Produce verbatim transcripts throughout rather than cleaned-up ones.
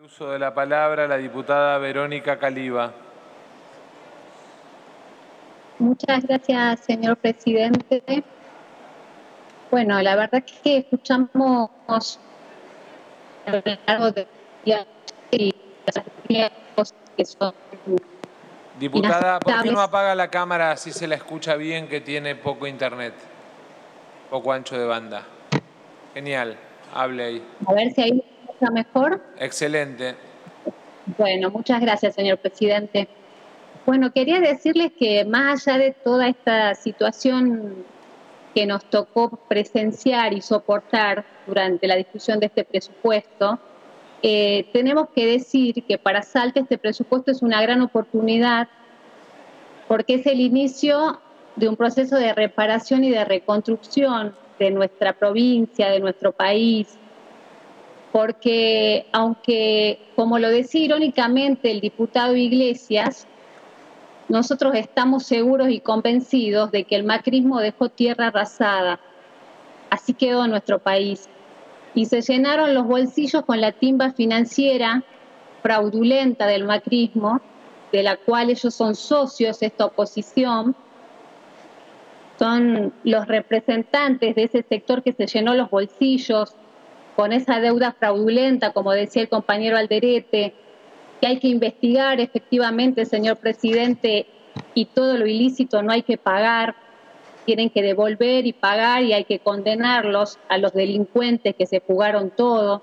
Uso de la palabra la diputada Verónica Caliba. Muchas gracias, señor presidente. Bueno, la verdad es que escuchamos a lo largo de y que son Diputada, ¿por qué no apaga la cámara así se la escucha bien, que tiene poco internet, poco ancho de banda? Genial, hable ahí. A ver si ahí me escucha mejor. Excelente. Bueno, muchas gracias, señor presidente. Bueno, quería decirles que más allá de toda esta situación que nos tocó presenciar y soportar durante la discusión de este presupuesto, eh, tenemos que decir que para Salta este presupuesto es una gran oportunidad porque es el inicio de un proceso de reparación y de reconstrucción de nuestra provincia, de nuestro país, porque aunque, como lo decía irónicamente el diputado Iglesias, nosotros estamos seguros y convencidos de que el macrismo dejó tierra arrasada. Así quedó nuestro país. Y se llenaron los bolsillos con la timba financiera fraudulenta del macrismo, de la cual ellos son socios, esta oposición. Son los representantes de ese sector que se llenó los bolsillos con esa deuda fraudulenta, como decía el compañero Alderete, que hay que investigar efectivamente, señor presidente, y todo lo ilícito no hay que pagar, tienen que devolver y pagar y hay que condenarlos a los delincuentes que se jugaron todo.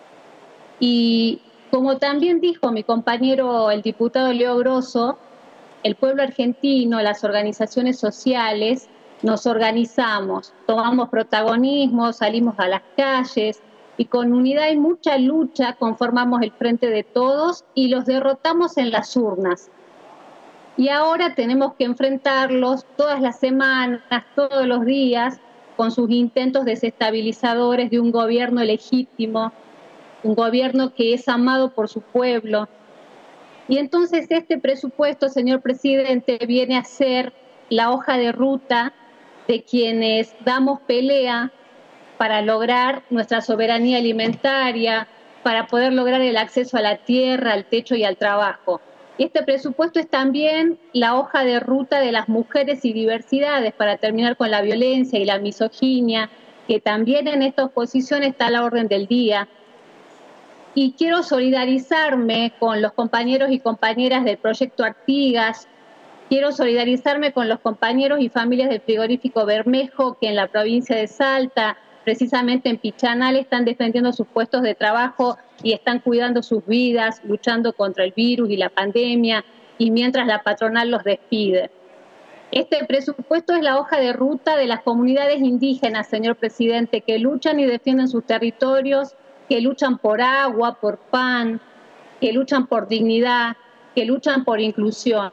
Y como también dijo mi compañero el diputado Leo Grosso, el pueblo argentino, las organizaciones sociales, nos organizamos, tomamos protagonismo, salimos a las calles y con unidad y mucha lucha conformamos el frente de todos y los derrotamos en las urnas. Y ahora tenemos que enfrentarlos todas las semanas, todos los días, con sus intentos desestabilizadores de un gobierno legítimo, un gobierno que es amado por su pueblo. Y entonces este presupuesto, señor presidente, viene a ser la hoja de ruta de quienes damos pelea para lograr nuestra soberanía alimentaria, para poder lograr el acceso a la tierra, al techo y al trabajo. Y este presupuesto es también la hoja de ruta de las mujeres y diversidades para terminar con la violencia y la misoginia, que también en esta oposición está a la orden del día. Y quiero solidarizarme con los compañeros y compañeras del Proyecto Artigas, quiero solidarizarme con los compañeros y familias del frigorífico Bermejo, que en la provincia de Salta, precisamente en Pichanal, están defendiendo sus puestos de trabajo y están cuidando sus vidas, luchando contra el virus y la pandemia, y mientras la patronal los despide. Este presupuesto es la hoja de ruta de las comunidades indígenas, señor presidente, que luchan y defienden sus territorios, que luchan por agua, por pan, que luchan por dignidad, que luchan por inclusión.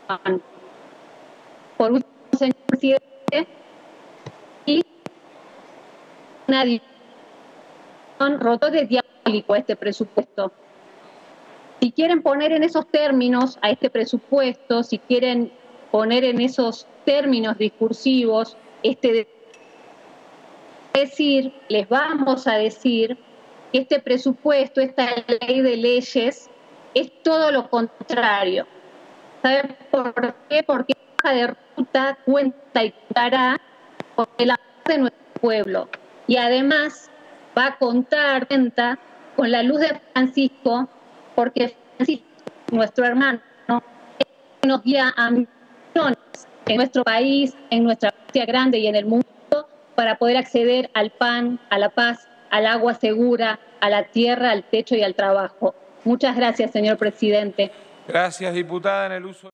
Por último, señor presidente, y una discusión roto de diabólico a este presupuesto. Si quieren poner en esos términos a este presupuesto, si quieren poner en esos términos discursivos, este decir, les vamos a decir que este presupuesto, esta ley de leyes, es todo lo contrario. ¿Saben por qué? Porque la hoja de ruta cuenta y contará con el apoyo de nuestro pueblo. Y además va a contar cuenta con la luz de Francisco, porque Francisco, nuestro hermano, nos guía a millones en nuestro país, en nuestra patria grande y en el mundo, para poder acceder al pan, a la paz, al agua segura, a la tierra, al techo y al trabajo. Muchas gracias, señor presidente. Gracias, diputada. En el uso